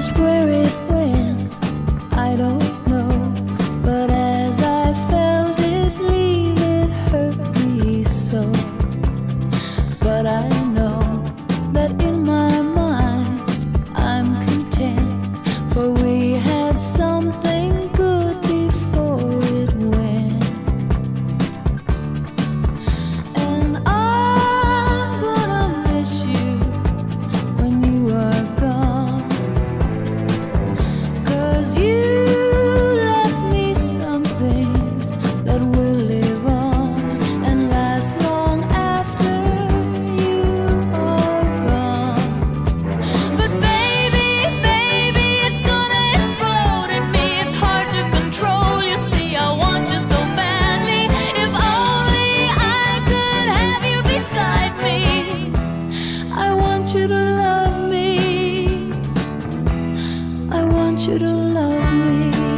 Just where it went, I don't know. But as I felt it leave, it hurt me so. But I know that in my mind I'm content, for we had something good before it went. And I'm gonna miss you when you are gone, 'cause you left me something that will live on and last long after you are gone. But baby, baby, it's gonna explode in me. It's hard to control, you see, I want you so badly. If only I could have you beside me. I want you to love me. I want you to love me.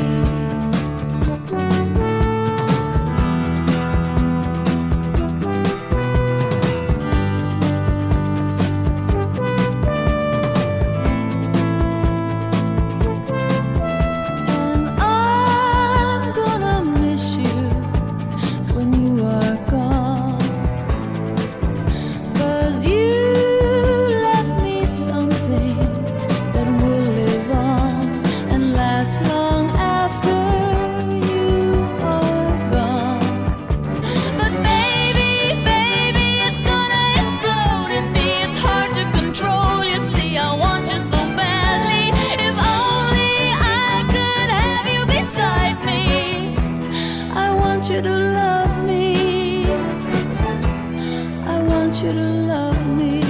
And I'm gonna miss you when you are gone, 'cause you left me something that will live on and last long after you are gone. But baby, baby, it's gonna explode in me. It's hard to control, you see, I want you so badly. If only I could have you beside me. I want you to love me. I want you to love me.